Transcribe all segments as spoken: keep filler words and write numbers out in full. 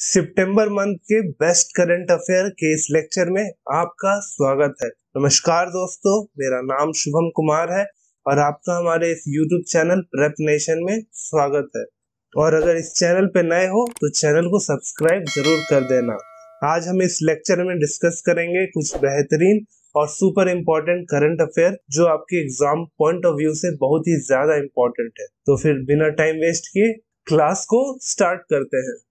सितंबर month के best current affair के इस लेक्चर में आपका स्वागत है। नमस्कार दोस्तों, मेरा नाम शुभम कुमार है और आपका हमारे इस यूट्यूब चैनल प्रेप नेशन में स्वागत है। और अगर इस चैनल पे नए हो तो चैनल को सब्सक्राइब जरूर कर देना। आज हम इस लेक्चर में डिस्कस करेंगे कुछ बेहतरीन और सुपर इम्पोर्टेंट करंट अफेयर जो आपके एग्जाम पॉइंट ऑफ व्यू से बहुत ही ज्यादा इम्पोर्टेंट है। तो फिर बिना टाइम वेस्ट किए क्लास को स्टार्ट करते हैं।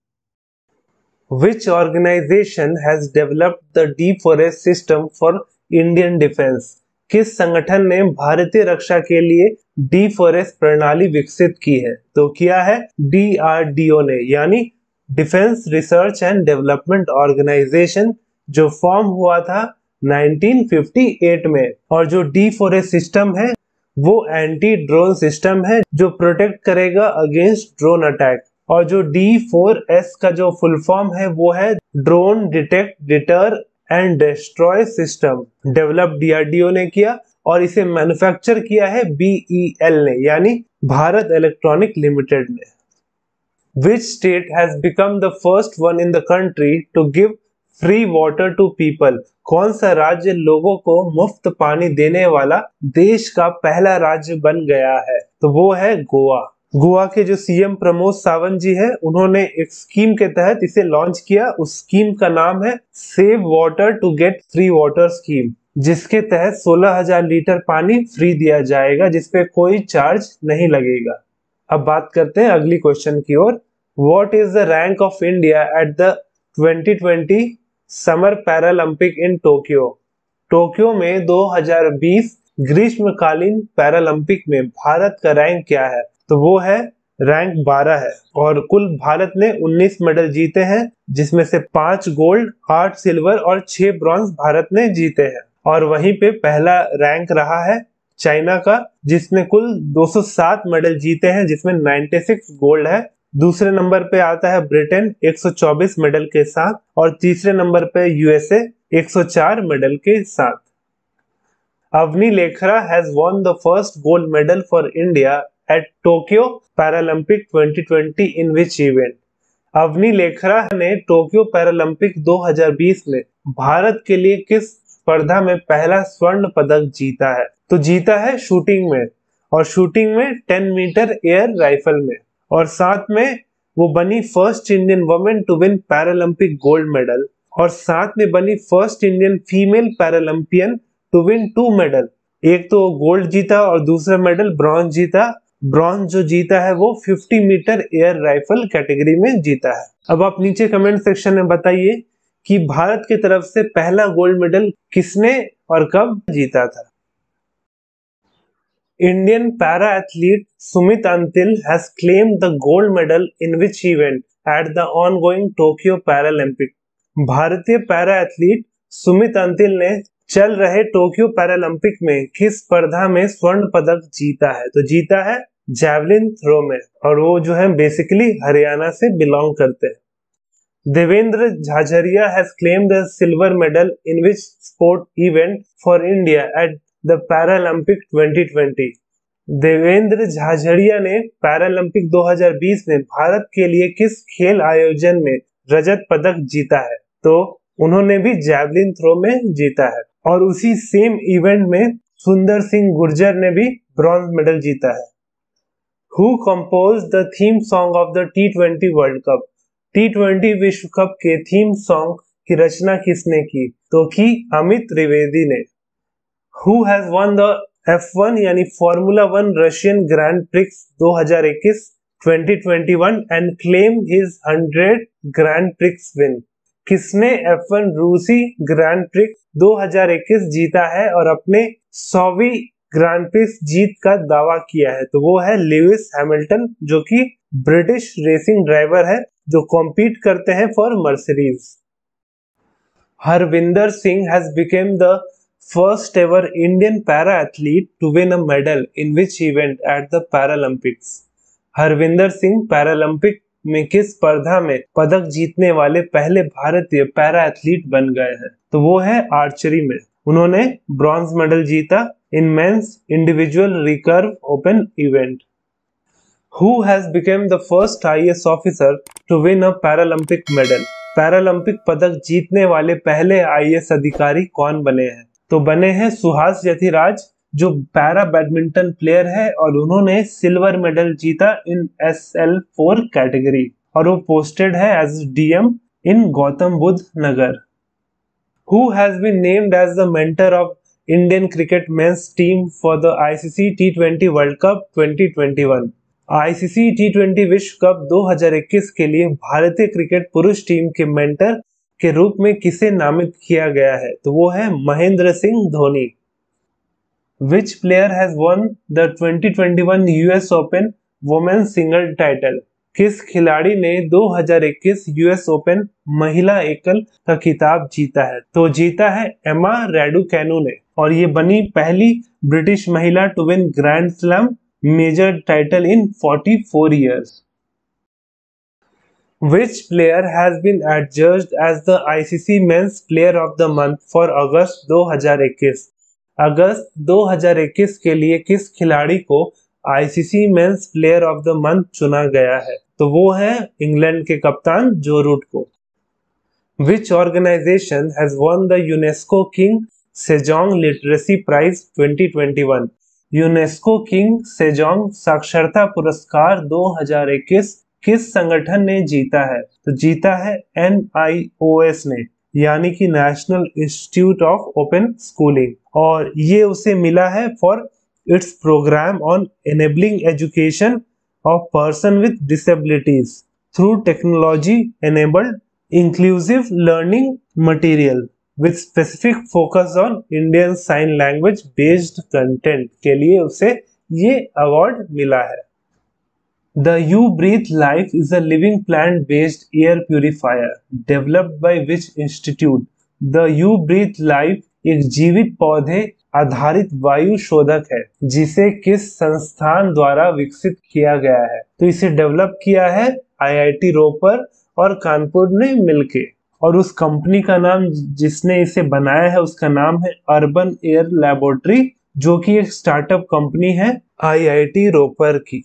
Which organization has developed the deep forest system for Indian defense? किस संगठन ने भारतीय रक्षा के लिए डीप फॉरेस्ट प्रणाली विकसित की है? तो किया है डी आर डी ओ ने, यानी defence research and development organisation, जो फॉर्म हुआ था नाइनटीन फिफ्टी एट में। और जो डीप फॉरेस्ट सिस्टम है वो एंटी ड्रोन सिस्टम है जो प्रोटेक्ट करेगा अगेंस्ट ड्रोन अटैक। और जो डी फोर एस का जो फुल फॉर्म है वो है drone detect, deter and destroy system. Develop D R D O ने किया और इसे मैन्युफैक्चर किया है बी ई एल ने, यानी भारत इलेक्ट्रॉनिक लिमिटेड ने। Which state has become the first one in the country to give free water to people? कौन सा राज्य लोगों को मुफ्त पानी देने वाला देश का पहला राज्य बन गया है? तो वो है गोवा। गोवा के जो सी एम प्रमोद सावंत जी है, उन्होंने एक स्कीम के तहत इसे लॉन्च किया। उस स्कीम का नाम है save water to get free water scheme, जिसके तहत सोलह हज़ार लीटर पानी फ्री दिया जाएगा जिसपे कोई चार्ज नहीं लगेगा। अब बात करते हैं अगली क्वेश्चन की ओर। What is the rank of India at the twenty twenty summer paralympic in Tokyo? Tokyo में दो हज़ार बीस ग्रीष्मकालीन पैरालंपिक में भारत का रैंक क्या है? तो वो है रैंक बारह है। और कुल भारत ने उन्नीस मेडल जीते हैं, जिसमें से पांच गोल्ड, आठ सिल्वर और छह ब्रॉन्ज भारत ने जीते हैं। और वहीं पे पहला रैंक रहा है चाइना का, जिसने कुल दो सौ सात मेडल जीते हैं, जिसमें छियानवे गोल्ड है। दूसरे नंबर पे आता है ब्रिटेन एक सौ चौबीस मेडल के साथ और तीसरे नंबर पे यू एस ए एक सौ चार मेडल के साथ। Avani Lekhara has won the first gold medal for India at Tokyo paralympic twenty twenty in which event? Avani Lekhara ने टोक्यो पैरालंपिक दो हज़ार बीस में भारत के लिए किस स्पर्धा में पहला स्वर्ण पदक जीता है? तो जीता है शूटिंग में, और शूटिंग में टेन मीटर एयर राइफल में। और साथ में वो बनी first Indian women to win paralympic gold medal, और साथ में बनी first Indian female paralympian to win two medal. एक तो गोल्ड जीता और दूसरा मेडल ब्रॉन्ज जीता। ब्रॉन्ज जो जीता है वो पचास मीटर एयर राइफल कैटेगरी में जीता है। अब आप नीचे कमेंट सेक्शन में बताइए कि भारत की तरफ से पहला गोल्ड मेडल किसने और कब जीता था? Indian para-athlete Sumit Antil has claimed the gold medal in which event at the ongoing Tokyo Paralympic? भारतीय पैरा एथलीट सुमित अंतिल ने चल रहे टोक्यो पैरालंपिक में किस स्पर्धा में स्वर्ण पदक जीता है? तो जीता है जैवलिन थ्रो में, और वो जो है बेसिकली हरियाणा से बिलोंग करते हैं। Devendra Jhajharia has claimed the silver medal in which sport event for India at the paralympic twenty twenty? Devendra Jhajharia ने पैरालंपिक दो हज़ार बीस में भारत के लिए किस खेल आयोजन में रजत पदक जीता है? तो उन्होंने भी जैवलिन थ्रो में जीता है। और उसी सेम इवेंट में सुंदर सिंह गुर्जर ने भी ब्रॉन्ज मेडल जीता है। Who composed the theme song of the T twenty world cup? T twenty विश्व कप के थीम सॉन्ग की रचना किसने की? तो की अमित त्रिवेदी ने। Who has won the F one यानी formula one Russian grand prix दो हज़ार इक्कीस twenty twenty one and claim his hundred grand prix win? किसने एफ वन रूसी ग्रैंड प्रिक्स दो हज़ार इक्कीस जीता है और अपने सौवीं ग्रैंड प्रिक्स जीत का दावा किया है? तो वो है लुइस हैमिल्टन, जो कि ब्रिटिश रेसिंग ड्राइवर है जो कॉम्पीट करते हैं for Mercedes. Harvinder Singh has become the first ever Indian para athlete to win a medal in which event at the Paralympics? Harvinder Singh paralympic में किस स्पर्धा में पदक जीतने वाले पहले भारतीय पैरा एथलीट बन गए हैं? तो वो है आर्चरी में। उन्होंने ब्रॉन्ज मेडल जीता in men's individual recurve open event. Who has become the first I A S officer to win a Paralympic medal? Paralympic पदक जीतने वाले पहले आई ए एस अधिकारी कौन बने हैं? तो बने हैं सुहास यथिराज, जो पैरा बैडमिंटन प्लेयर है और उन्होंने सिल्वर मेडल जीता in S L four category और वो पोस्टेड है as D M in Gautam Buddh Nagar. Who has been named as the mentor of Indian cricket men's team for the I C C T twenty World Cup twenty twenty-one? I C C T twenty विश्व cup दो हज़ार इक्कीस के लिए भारतीय cricket पुरुष team के mentor के रूप में किसे नामित किया गया है? तो वो है Mahendra Singh Dhoni. Which player has won the twenty twenty-one U S Open Women's Single Title? किस खिलाड़ी ने दो हज़ार इक्कीस यू एस ओपन महिला एकल का खिताब जीता है? तो जीता है एमा रैडुकैनु ने और ये बनी पहली ब्रिटिश महिला to win grand slam major title in forty-four years. Which player has been adjudged as the I C C Men's Player of the Month for अगस्त दो हज़ार इक्कीस? अगस्त दो हज़ार इक्कीस के लिए किस खिलाड़ी को आई C C Men's Player of the Month चुना गया है? तो वो है इंग्लैंड के कप्तान जो रूट को। Which organization has won the UNESCO King Sejong Literacy Prize twenty twenty-one? UNESCO King Sejong साक्षरता पुरस्कार दो हज़ार इक्कीस किस संगठन ने जीता है? तो जीता है एन आई ओ एस ने, यानी कि national institute of open schooling, और ये उसे मिला है for its programme on enabling education of person with disabilities through technology enabled inclusive learning material with specific focus on Indian Sign Language based content के लिए उसे ये अवार्ड मिला है। The You Breathe Life is a living plant based air purifier developed by which institute? The You Breathe Life एक जीवित पौधे आधारित वायु शोधक है जिसे किस संस्थान द्वारा विकसित किया गया है? तो इसे डेवलप किया है आई आई टी रोपर और कानपुर ने मिलके, और उस कंपनी का नाम जिसने इसे बनाया है उसका नाम है अर्बन एयर लैबोरेटरी, जो कि एक स्टार्टअप कंपनी है आई आई टी रोपर की।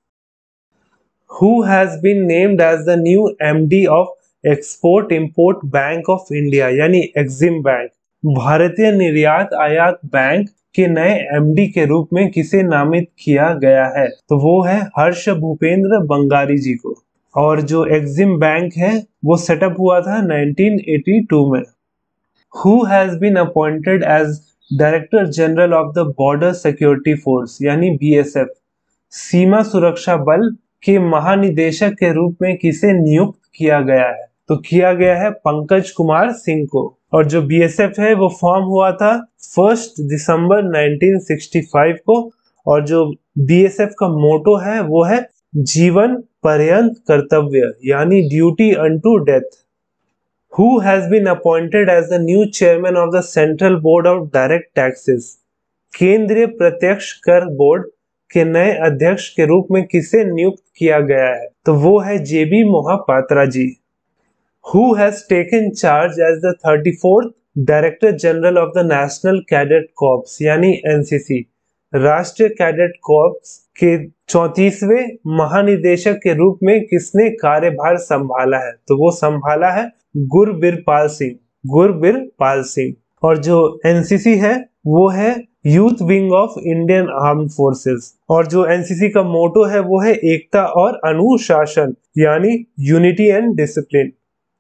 Who has been named as the new M D of Export Import Bank of India यानी एक्सिम बैंक? भारतीय निर्यात आयात बैंक के नए एम डी के रूप में किसे नामित किया गया है? तो वो है हर्ष भूपेंद्र बंगारी जी को, और जो एक्सिम बैंक है वो सेटअप हुआ था नाइनटीन एटी टू में। Who has been appointed as director general of the border security force यानी बी एस एफ? सीमा सुरक्षा बल के महानिदेशक के रूप में किसे नियुक्त किया गया है? तो किया गया है पंकज कुमार सिंह को, और जो बी एस एफ है वो फॉर्म हुआ था फर्स्ट दिसंबर नाइनटीन सिक्सटी फाइव को, और जो बी एस एफ का मोटो है वो है जीवन पर्यंत कर्तव्य यानी duty unto death. Who has been appointed as the new chairman of the Central Board of Direct Taxes? केंद्रीय प्रत्यक्ष कर बोर्ड के नए अध्यक्ष के रूप में किसे नियुक्त किया गया है? तो वो है J B Mohapatra ji. Who has taken charge as the thirty-fourth Director General of the National Cadet Corps यानी एन सी सी? राष्ट्रीय कैडेट कॉर्प्स के चौंतीसवें महानिदेशक के रूप में किसने कार्यभार संभाला है? तो वो संभाला है गुरबीरपाल सिंह गुरबीरपाल सिंह। और जो एन सी सी है वो है youth wing of Indian armed forces, और जो एन सी सी का मोटो है वो है एकता और अनुशासन यानी unity and discipline.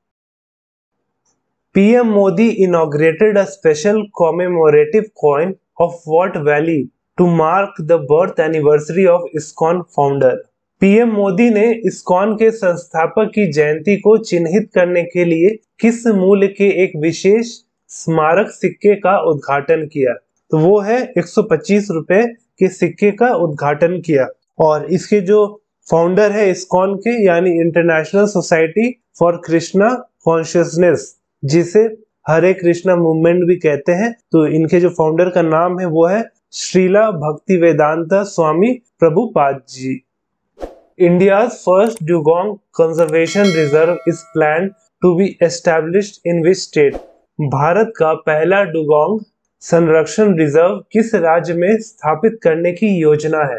P M Modi inaugurated a special commemorative coin of what value to mark the birth anniversary of ISKCON founder? P M Modi ने इस्कॉन के संस्थापक की जयंती को चिन्हित करने के लिए किस मूल्य के एक विशेष स्मारक सिक्के का उद्घाटन किया? तो वो है एक सौ पच्चीस रुपए के सिक्के का उद्घाटन किया, और इसके जो फाउंडर है इस्कॉन के यानी international society for Krishna consciousness, जिसे हरे कृष्णा मूवमेंट भी कहते हैं, तो इनके जो फाउंडर का नाम है वो है श्रीला भक्तिवेदांता स्वामी Prabhupada ji. India's first dugong conservation reserve is planned to be established in which state? Bharat का पहला डुगोंग संरक्षण रिजर्व किस राज्य में स्थापित करने की योजना है?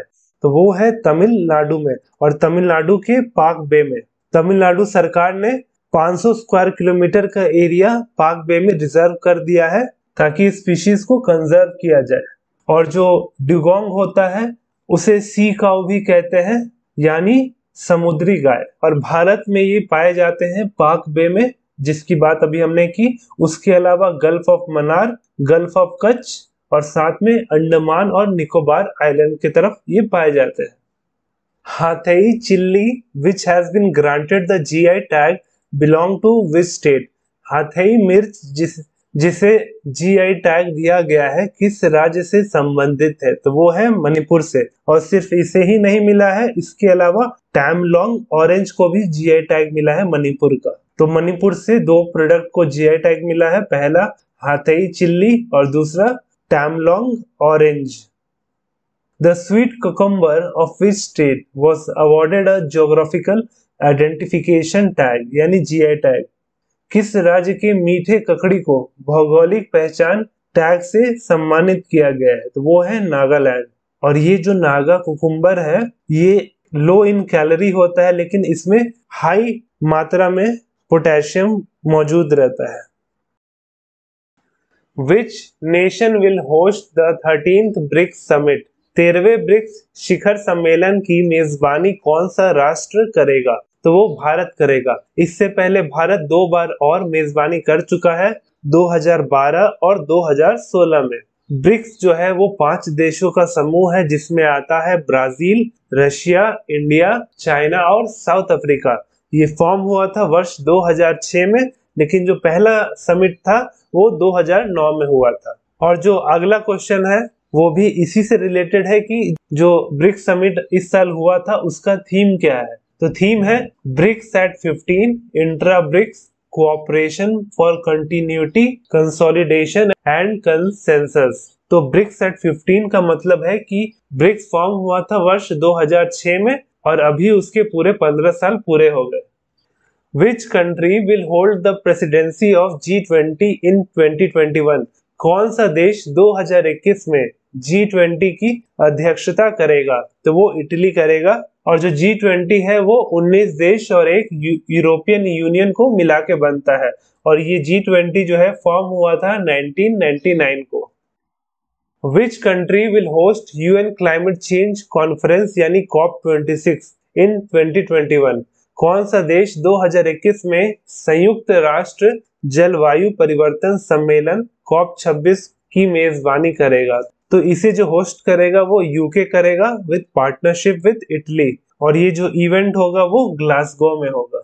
तो वो है तमिलनाडु में, और तमिलनाडु के पाक बे में। तमिलनाडु सरकार ने पाँच सौ स्क्वायर किलोमीटर का एरिया पाक बे में रिजर्व कर दिया है ताकि स्पीशीज को कंजर्व किया जाए। और जो ड्यूगोंग होता है उसे सी काऊ भी कहते हैं, यानी समुद्री गाय, और भारत में ये पाए जाते हैं पाक बे में, जिसकी बात अभी हमने की। उसके अलावा gulf of Mannar, gulf of Kutch और साथ में अंडमान और निकोबार आइलैंड की तरफ ये पाए जाते हैं। Hathei chilli which has been granted the GI tag belong to which state? Hathei मिर्च जिस जिसे जीआई टैग दिया गया है किस राज्य से संबंधित है? तो वो है मणिपुर से। और सिर्फ इसे ही नहीं मिला है, इसके अलावा टैमलोंग ऑरेंज को भी जीआई टैग मिला है मणिपुर का। तो मणिपुर से दो प्रोडक्ट को जीआई टैग मिला है, पहला हाथई चिल्ली और दूसरा टैमलोंग orange. The sweet cucumber of which state was awarded a geographical identification tag यानी जीआई टैग? किस राज्य के मीठे ककड़ी को भौगोलिक पहचान टैग से सम्मानित किया गया है? तो वो है नागालैंड। और ये जो नागा कुकुम्बर है ये लो इन कैलोरी होता है, लेकिन इसमें हाई मात्रा में पोटेशियम मौजूद रहता है। Which nation will host the thirteenth BRICS summit? तेरहवें ब्रिक्स शिखर सम्मेलन की मेजबानी कौन सा राष्ट्र करेगा? तो वो भारत करेगा। इससे पहले भारत दो बार और मेजबानी कर चुका है, दो हज़ार बारह और दो हज़ार सोलह में। ब्रिक्स जो है वो पांच देशों का समूह है, जिसमें आता है ब्राजील, रशिया, इंडिया, चाइना और साउथ अफ्रीका। ये फॉर्म हुआ था वर्ष दो हज़ार छह में, लेकिन जो पहला समिट था वो दो हज़ार नौ में हुआ था। और जो अगला क्वेश्चन है वो भी इसी से रिलेटेड है कि जो ब्रिक्स समिट इस साल हुआ था उसका थीम क्या है? तो थीम है BRICS at fifteen, intra BRICS cooperation for continuity, consolidation and consensus. तो ब्रिक्स एट फिफ्टीन का मतलब है कि ब्रिक्स फॉर्म हुआ था वर्ष दो हज़ार छह में और अभी उसके पूरे पंद्रह साल पूरे हो गए। Which country will hold the presidency of G twenty in twenty twenty one? कौन सा देश दो हज़ार इक्कीस में जी ट्वेंटी की अध्यक्षता करेगा? तो वो इटली करेगा। और जो जी ट्वेंटी है वो उन्नीस देश और एक यूरोपियन यूनियन को मिला के बनता है, और ये जी ट्वेंटी जो है फॉर्म हुआ था नाइनटीन नाइंटी नाइन को। Which country will host UN climate change conference यानी COP twenty six in twenty twenty one? कौन सा देश दो हज़ार इक्कीस में संयुक्त राष्ट्र जलवायु परिवर्तन सम्मेलन कॉप छब्बीस की मेजबानी करेगा? तो इसे जो होस्ट करेगा वो यूके करेगा विद पार्टनरशिप विद इटली, और ये जो इवेंट होगा वो ग्लासगो में होगा।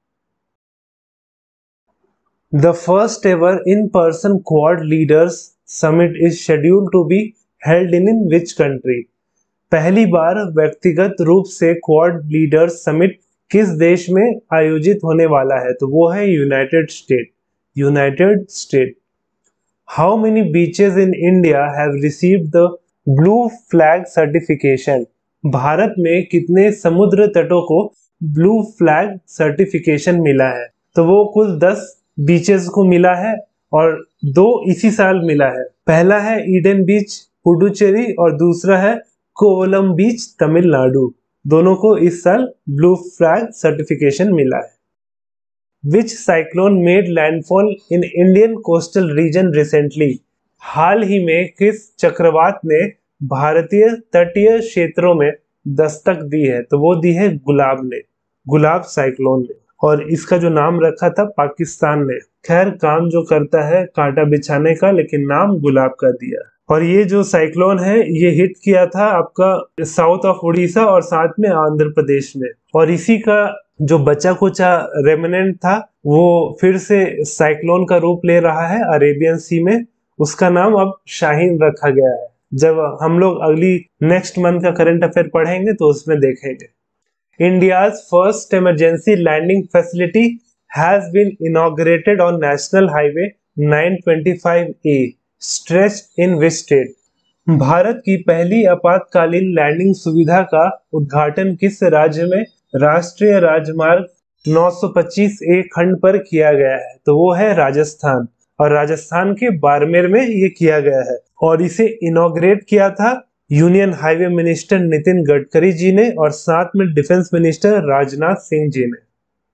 The first ever in person Quad leaders summit is scheduled to be held in in which country? पहली बार व्यक्तिगत रूप से क्वाड लीडर्स समिट किस देश में आयोजित होने वाला है? तो वो है United State. United State. How many beaches in India have received the blue flag certification? भारत में कितने समुद्र तटों को ब्लू फ्लैग सर्टिफिकेशन मिला है? तो वो कुल दस बीचेस को मिला है और दो इसी साल मिला है। पहला है ईडन बीच पुडुचेरी और दूसरा है कोवलम बीच तमिलनाडु। दोनों को इस साल ब्लू फ्लैग सर्टिफिकेशन मिला है। Which cyclone made landfall in Indian coastal region recently? हाल ही में किस चक्रवात ने भारतीय तटीय क्षेत्रों में दस्तक दी है? तो वो दी है गुलाब ने, गुलाब साइक्लोन ने, और इसका जो नाम रखा था पाकिस्तान ने। खैर काम जो करता है कांटा बिछाने का, लेकिन नाम गुलाब का दिया। और ये जो साइक्लोन है ये हिट किया था आपका साउथ ऑफ उड़ीसा और साथ में आंध्र प्रदेश में, और इसी का जो बचा कुचा रेमिनेंट था वो फिर से साइक्लोन का रूप ले रहा है अरेबियन सी में। उसका नाम अब शाहीन रखा गया है। जब हम लोग अगली नेक्स्ट मंथ का करंट अफेयर पढ़ेंगे तो उसमें देखेंगे। India's first emergency landing facility has been inaugurated on national highway nine twenty five a stretched in which state? भारत की पहली आपातकालीन लैंडिंग सुविधा का उद्घाटन किस राज्य में राष्ट्रीय राजमार्ग नौ सौ पच्चीस ए खंड पर किया गया है? तो वो है राजस्थान, और राजस्थान के बाड़मेर में ये किया गया है। और इसे इनॉग्रेट किया था union highway minister Nitin Gadkari ji ने और साथ में डिफेंस मिनिस्टर राजनाथ सिंह जी ने।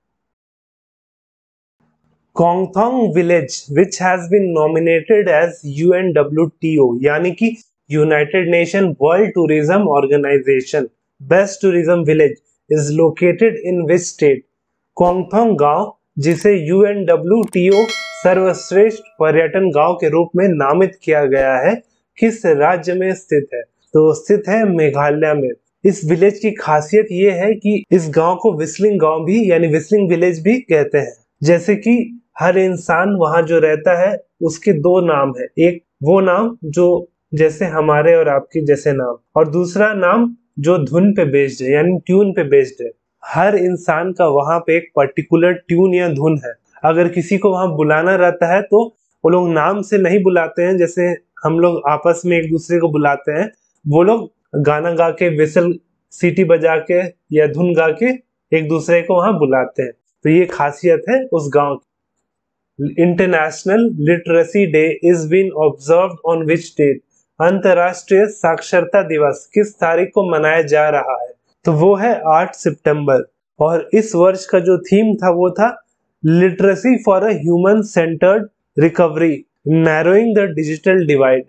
Kongthong village which has been nominated as U N W T O यानी कि United Nation World Tourism Organization best tourism village is located in which state. Kongthong गांव जिसे U N W T O सर्वश्रेष्ठ पर्यटन गांव के रूप में नामित किया गया है, किस राज्य में स्थित है? तो स्थित है मेघालय में। इस विलेज की खासियत ये है कि इस गांव को विस्लिंग गांव भी यानी विस्लिंग विलेज भी कहते हैं। जैसे कि हर इंसान वहां जो रहता है उसके दो नाम है, एक वो नाम जो जैसे हमारे और आपके जैसे नाम, और दूसरा नाम जो धुन पे बेस्ड है यानी ट्यून पे बेस्ड है। हर इंसान का वहां पे एक पर्टिकुलर ट्यून या धुन है। अगर किसी को वहां बुलाना रहता है तो वो लोग नाम से नहीं बुलाते हैं जैसे हम लोग आपस में एक दूसरे को बुलाते हैं, वो लोग गाना गा के विसल सीटी बजा के या धुन गा के एक दूसरे को वहां बुलाते हैं। तो ये खासियत है उस गांव की। International Literacy Day is been observed on which date. अंतरराष्ट्रीय साक्षरता दिवस किस तारीख को मनाया जा रहा है? तो वो है आठ सितंबर। और इस वर्ष का जो थीम था वो था literacy for a human centred recovery narrowing the digital divide.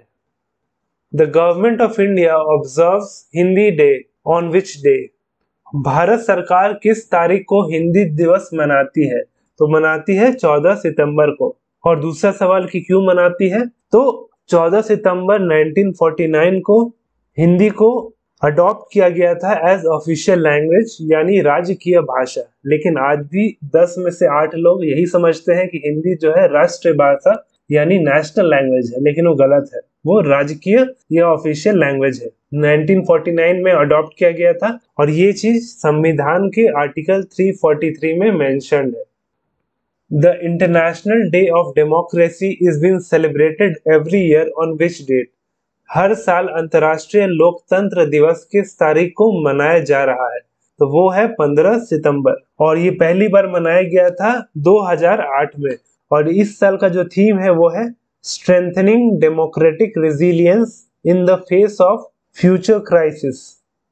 The government of India observes Hindi day on which day. भारत सरकार किस तारीख को हिंदी दिवस मनाती है? तो मनाती है चौदह सितंबर को। और दूसरा सवाल कि क्यों मनाती है, तो चौदह सितंबर उन्नीस सौ उनचास को हिंदी को अडॉप्ट किया गया था एज ऑफिशियल लैंग्वेज यानी राजकीय भाषा। लेकिन आज भी दस में से आठ लोग यही समझते हैं कि हिंदी जो है राष्ट्रीय भाषा यानी नेशनल लैंग्वेज है, लेकिन वो गलत है, वो राजकीय या ऑफिशियल लैंग्वेज है। उन्नीस सौ उनचास में अडॉप्ट किया गया था और ये चीज संविधान के आर्टिकल तीन सौ तैंतालीस में मेंशन्ड है। The International Day of Democracy is being celebrated every year on which date? हर साल अंतर्राष्ट्रीय लोकतंत्र दिवस किस तारीख को मनाया जा रहा है? तो वो है पंद्रह सितंबर। और ये पहली बार मनाया गया था दो हज़ार आठ में। और इस साल का जो थीम है वो है strengthening democratic resilience in the face of future crisis.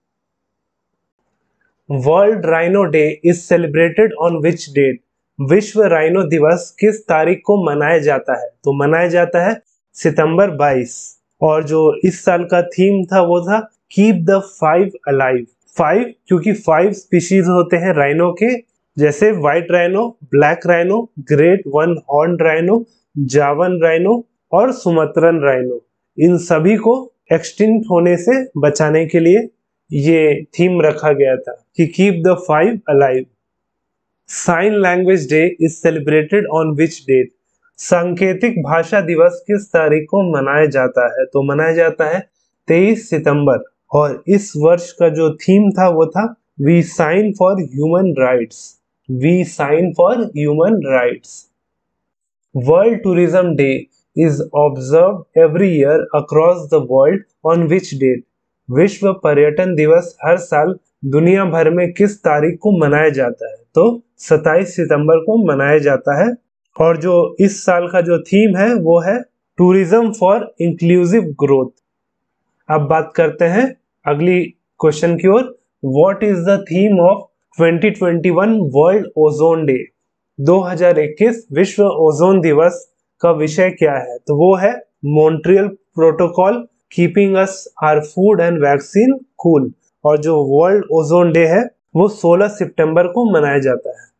World Rhino Day is celebrated on which date? विश्व राइनो दिवस किस तारीख को मनाया जाता है? तो मनाया जाता है सितंबर बाईस। और जो इस साल का थीम था वो था keep the five alive. Five क्योंकि फाइव स्पीशीज होते हैं राइनो के, जैसे white rhino, black rhino, great one horn rhino, Javan rhino और सुमत्रन राइनो। इन सभी को एक्सटिंक्ट होने से बचाने के लिए ये थीम रखा गया था कि keep the five alive. Sign language day is celebrated on which date? सांकेतिक भाषा दिवस किस तारीख को मनाया जाता है? तो मनाया जाता है तेईस सितंबर। और इस वर्ष का जो थीम था वो था we sign for human rights. We sign for human rights. World Tourism Day is observed every year across the world on which date? विश्व पर्यटन दिवस हर साल दुनिया भर में किस तारीख को मनाया जाता है? तो सत्ताईस सितंबर को मनाया जाता है। और जो इस साल का जो थीम है वो है टूरिज्म फॉर इंक्लूसिव ग्रोथ। अब बात करते हैं अगली क्वेश्चन की ओर। What is the theme of twenty twenty one World Ozone Day? दो हज़ार इक्कीस विश्व ओजोन दिवस का विषय क्या है? तो वो है Montreal protocol keeping us our food and vaccine cool. और जो वर्ल्ड ओजोन डे है वो सोलह सितंबर को मनाया जाता है।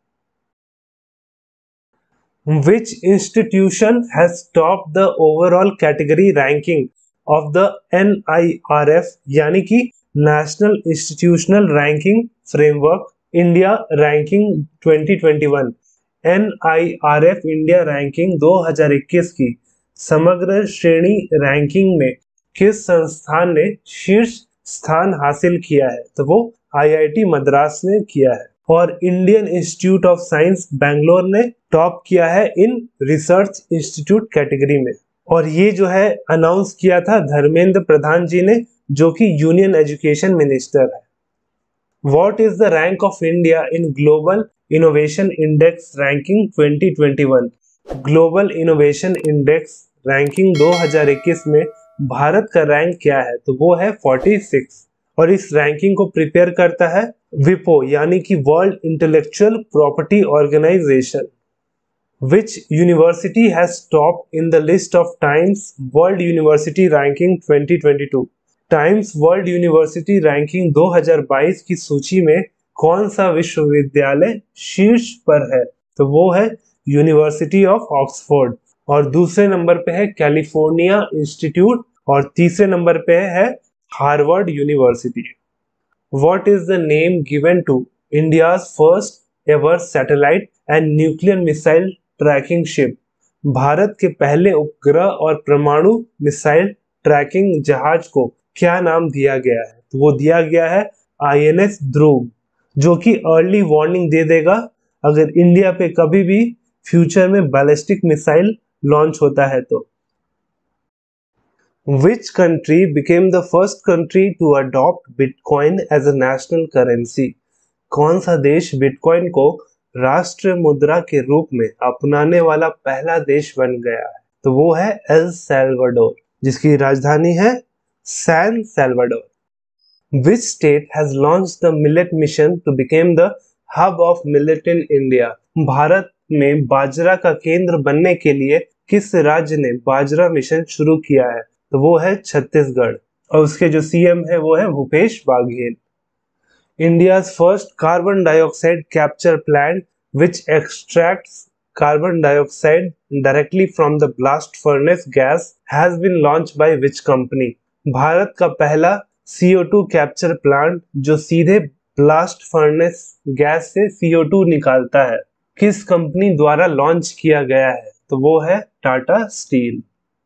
Which institution has topped the overall category ranking of the N I R F यानी कि National Institutional Ranking Framework India Ranking twenty twenty one. N I R F India Ranking दो हज़ार इक्कीस की समग्र श्रेणी रैंकिंग में किस संस्थान ने शीर्ष स्थान हासिल किया है? तो वो आई आई टी मद्रास ने किया है। और Indian Institute of Science Bangalore ने टॉप किया है इन रिसर्च इंस्टीट्यूट कैटेगरी में। और ये जो है अनाउंस किया था धर्मेंद्र प्रधान जी ने, जो कि यूनियन एजुकेशन मिनिस्टर है। What is the rank of India in Global Innovation Index ranking twenty twenty one? Global Innovation Index ranking दो हज़ार इक्कीस में भारत का रैंक क्या है, तो वो है छियालीस। और इस रैंकिंग को प्रिपेयर करता है विपो यानी कि World Intellectual Property Organization. Which university has topped in the list of Times World University Ranking twenty twenty-two? Times World University Ranking दो हज़ार बाईस की सूची में कौन सा विश्वविद्यालय शीर्ष पर है, तो वो है यूनिवर्सिटी ऑफ ऑक्सफोर्ड। और दूसरे नंबर पे है कैलिफोर्निया इंस्टीट्यूट और तीसरे नंबर पे है Harvard University. What is the name given to India's first ever satellite and nuclear missile tracking ship? भारत के पहले उपग्रह और परमाणु मिसाइल ट्रैकिंग जहाज को क्या नाम दिया गया है, तो वो दिया गया है आई एन एस ध्रुव, जो कि अर्ली वार्निंग दे देगा अगर इंडिया पे कभी भी फ्यूचर में बैलिस्टिक मिसाइल लॉन्च होता है तो। Which country became the first country to adopt Bitcoin as a national currency? कौन सा देश बिटकॉइन को राष्ट्रीय मुद्रा के रूप में अपनाने वाला पहला देश बन गया है, तो वो है एल सैल्वाडोर, जिसकी राजधानी है San Salvador. Which state has launched the millet mission to become the hub of millet in India? भारत में बाजरा का केंद्र बनने के लिए किस राज्य ने बाजरा मिशन शुरू किया है, तो वो है छत्तीसगढ़। और उसके जो सी एम है वो है Bhupesh Baghel. India's first carbon dioxide capture plant which extracts carbon dioxide directly from the blast furnace gas has been launch by which company? भारत का पहला C O two capture plant जो सीधे ब्लास्ट फर्नेस गैस से सी O to निकालता है, किस company द्वारा लॉन्च किया गया है, तो वो है Tata Steel.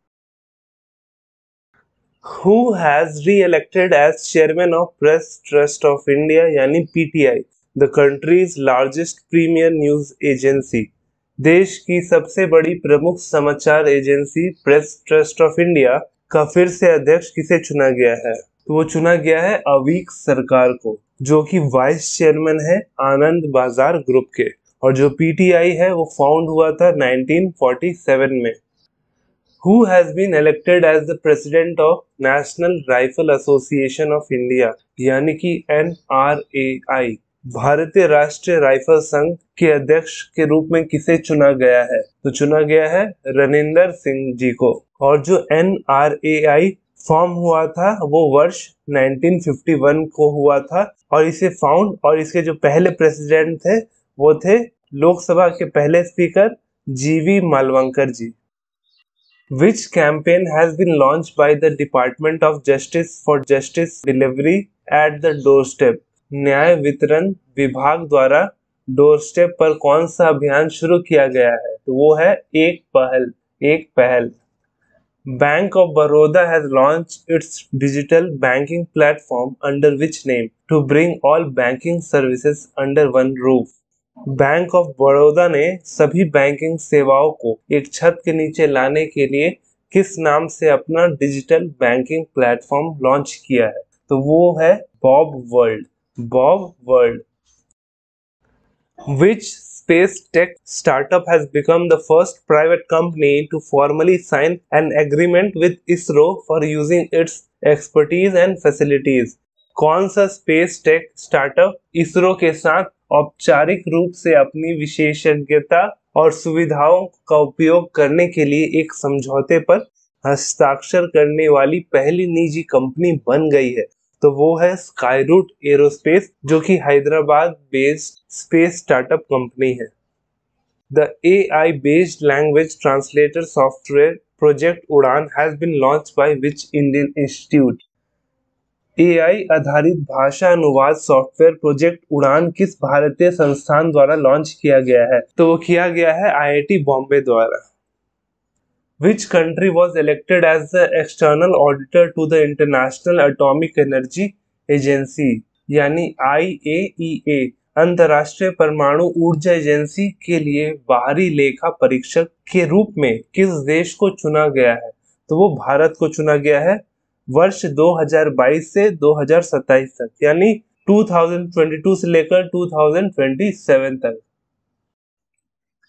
Who has re-elected as chairman of Press Trust of India यानी P T I, the country's largest premier news agency? देश की सबसे बड़ी प्रमुख समाचार agency Press Trust of India का फिर से अध्यक्ष किसे चुना गया है, तो वो चुना गया है अवीक सरकार को, जो कि वाइस चेयरमैन है आनंद बाजार ग्रुप के। और जो पी टी आई है वो फाउंड हुआ था नाइनटीन फोर्टी सेवन में। Who has been elected as the president of National Rifle Association of India यानी कि एन आर ए आई, भारतीय राष्ट्रीय राइफल संघ के अध्यक्ष के रूप में किसे चुना गया है, तो चुना गया है रणिंदर सिंह जी को। और जो N R A I form हुआ था वो वर्ष नाइनटीन फिफ्टी वन को हुआ था और इसे फाउंड और इसके जो पहले प्रेसिडेंट थे वो थे लोकसभा के पहले speaker G V Mavalankar ji. Which campaign has been launched by the Department of Justice for Justice Delivery at the Doorstep? न्याय वितरण विभाग द्वारा डोरस्टेप पर कौन सा अभियान शुरू किया गया है, तो वो है एक पहल एक पहल। Bank of Baroda has launched its digital banking platform under which name to bring all banking services under one roof? Bank of Baroda ने सभी बैंकिंग सेवाओं को एक छत के नीचे लाने के लिए किस नाम से अपना डिजिटल बैंकिंग प्लेटफॉर्म लॉन्च किया है, तो वो है BOB World BOB World. Which space tech startup has become the first private company to formally sign an agreement with ISRO for using its expertise and facilities? कौन सा space tech startup ISRO के साथ औपचारिक रूप से अपनी विशेषज्ञता और सुविधाओं का उपयोग करने के लिए एक समझौते पर हस्ताक्षर करने वाली पहली निजी कंपनी बन गई है, तो वो है स्काईरूट एरोस्पेस, जो कि Hyderabad based space startup company है। The A I based language translator software project Udaan has been launched by which Indian institute? A I आधारित भाषा अनुवाद सॉफ्टवेयर प्रोजेक्ट उड़ान किस भारतीय संस्थान द्वारा लॉन्च किया गया है, तो वो किया गया है आई आई टी बॉम्बे द्वारा। Which country was elected as the external auditor to the International Atomic Energy Agency यानी आई ए ई ए, अंतर्राष्ट्रीय परमाणु ऊर्जा एजेंसी के लिए बाहरी लेखा परीक्षक के रूप में किस देश को चुना गया है, तो वो भारत को चुना गया है वर्ष दो हज़ार बाईस से दो हज़ार सत्ताईस तक यानी दो हज़ार बाईस से लेकर दो हज़ार सत्ताईस तक।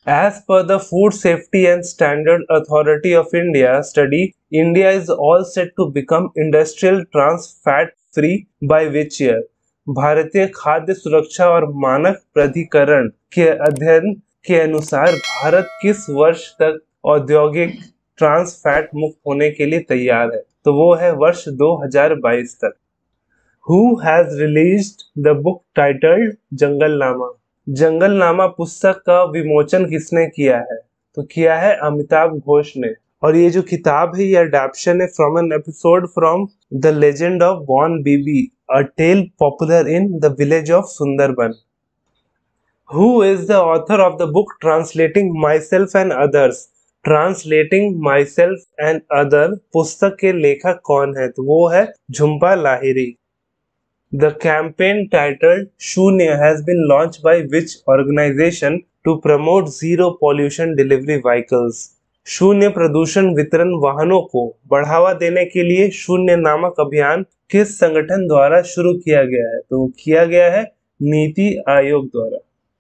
As per the Food Safety and Standard Authority of India study, India is all set to become industrial trans fat free by which year? भारतीय खाद्य सुरक्षा और मानक प्राधिकरण के अध्ययन के अनुसार भारत किस वर्ष तक औद्योगिक ट्रांस फैट मुक्त होने के लिए तैयार है? तो वो है वर्ष दो हज़ार बाईस तक। Who has released the book titled जंगलनामा? जंगलनामा पुस्तक का विमोचन किसने किया है? तो किया है अमिताभ घोष ने। और ये जो किताब है ये अडैप्शन है from an episode from the legend of Bonbibi, a tale popular in the village of Sundarban. Who is the author of the book Translating Myself and Others? Translating Myself and Other पुस्तक के लेखक कौन है? तो वो है Jhumpa Lahiri. The campaign titled Shunya has been launched by which organization to promote zero pollution delivery vehicles? शून्य प्रदूषण वितरण वाहनों को बढ़ावा देने के लिए शून्य नामक अभियान किस संगठन द्वारा शुरू किया गया है? तो किया गया है नीति आयोग द्वारा।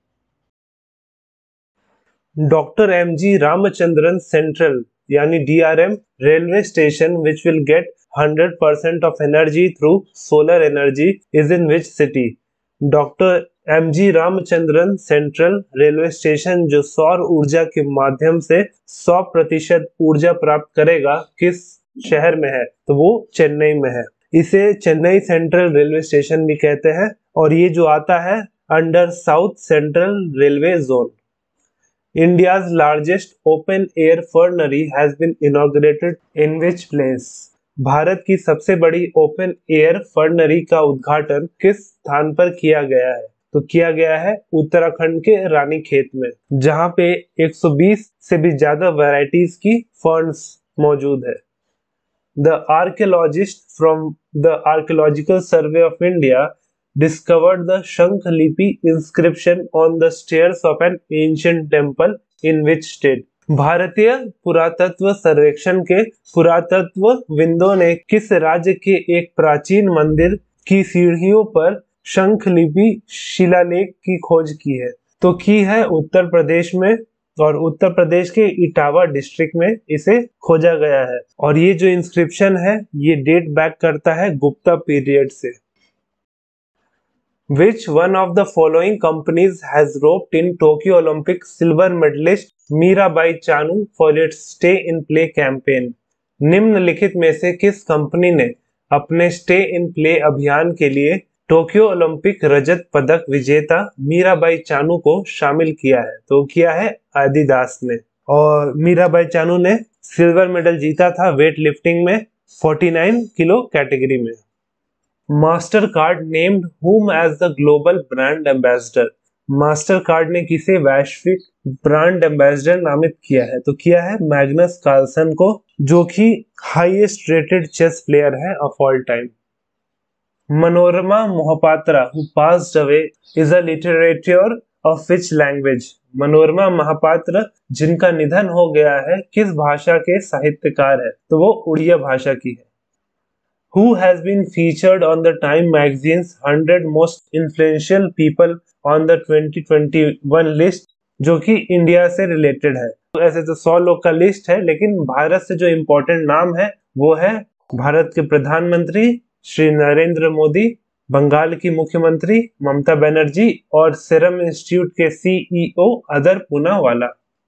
Doctor M G Ramachandran central यानी D R M railway station which will get one hundred percent of energy through solar energy is in which city? Doctor M G Ramachandran central railway station जो सौर ऊर्जा के माध्यम से सौ प्रतिशत ऊर्जा प्राप्त करेगा किस शहर में है? तो वो चेन्नई में है। इसे चेन्नई सेंट्रल रेलवे स्टेशन भी कहते हैं और ये जो आता है under South Central Railway zone. India's largest open air fernery has been inaugurated in which place? भारत की सबसे बड़ी ओपन एयर फर्नरी का उद्घाटन किस स्थान पर किया गया है? तो किया गया है उत्तराखंड के रानीखेत में, जहां पे एक सौ बीस से भी ज्यादा वैरायटीज की फर्न्स मौजूद है। The archaeologist from the Archaeological Survey of India discovered the Shankh-lipi inscription on the stairs of an ancient temple in which state? भारतीय पुरातत्व सर्वेक्षण के पुरातत्व विंदों ने किस राज्य के एक प्राचीन मंदिर की सीढ़ियों पर शंखलिपि शिलालेख की खोज की है? तो की है उत्तर प्रदेश में और उत्तर प्रदेश के इटावा डिस्ट्रिक्ट में इसे खोजा गया है। और ये जो इंस्क्रिप्शन है ये डेट बैक करता है गुप्ता पीरियड से। Which one of the following companies has roped in Tokyo Olympic silver medalist Mirabai Chanu for its stay in play campaign? निम्नलिखित में से किस कंपनी ने अपने स्टे इन प्ले अभियान के लिए टोक्यो ओलंपिक रजत पदक विजेता मीराबाई चानू को शामिल किया है? तो किया है एडिडास ने। और मीराबाई चानू ने सिल्वर मेडल जीता था वेट लिफ्टिंग में उनचास किलो कैटेगरी में। Mastercard named whom as the global brand ambassador? Mastercard ने किसे वैश्विक ब्रांड एम्बेसडर नामित किया है? तो किया है मैग्नस कार्लसन को, जो कि हाईएस्ट रेटेड चेस प्लेयर है of all time. Manorama Mohapatra who passed away is a literature of which language? Manorama Mahapatra जिनका निधन हो गया है किस भाषा के साहित्यकार है? तो वो उड़िया भाषा की है। Who has been featured on the Time magazine's one hundred most influential people on the twenty twenty-one list, जो कि इंडिया से रिलेटेड है? तो ऐसे तो सौ लोग का लिस्ट है, लेकिन भारत से जो इम्पोर्टेंट नाम है वो है भारत के प्रधानमंत्री श्री नरेंद्र मोदी, बंगाल की मुख्यमंत्री ममता बनर्जी और सीरम इंस्टीट्यूट के सीईओ अदर पूनावाला।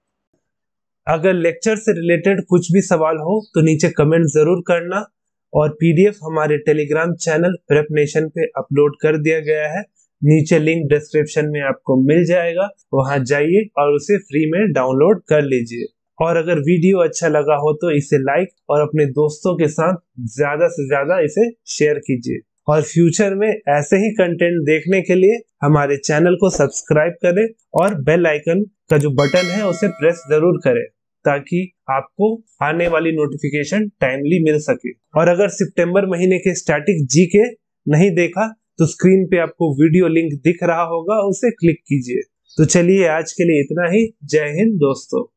अगर लेक्चर से रिलेटेड कुछ भी सवाल हो तो नीचे कमेंट जरूर करना और पीडीएफ हमारे टेलीग्राम चैनल प्रेप नेशन पे अपलोड कर दिया गया है। नीचे लिंक डिस्क्रिप्शन में आपको मिल जाएगा, वहां जाइए और उसे फ्री में डाउनलोड कर लीजिए। और अगर वीडियो अच्छा लगा हो तो इसे लाइक और अपने दोस्तों के साथ ज्यादा से ज्यादा इसे शेयर कीजिए। और फ्यूचर में ऐसे ही कंटेंट देखने के लिए हमारे चैनल को सब्सक्राइब करें और बेल आइकन का जो बटन है उसे प्रेस जरूर करें, ताकि आपको आने वाली नोटिफिकेशन टाइमली मिल सके। और अगर सितंबर महीने के स्टैटिक जीके नहीं देखा तो स्क्रीन पे आपको वीडियो लिंक दिख रहा होगा, उसे क्लिक कीजिए। तो चलिए आज के लिए इतना ही। जय हिंद दोस्तों।